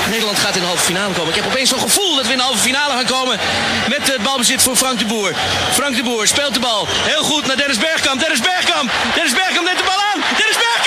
Nederland gaat in de halve finale komen. Ik heb opeens zo'n gevoel dat we in de halve finale gaan komen met het balbezit voor Frank de Boer. Frank de Boer speelt de bal heel goed naar Dennis Bergkamp. Dennis Bergkamp neemt de bal aan. Dennis Bergkamp!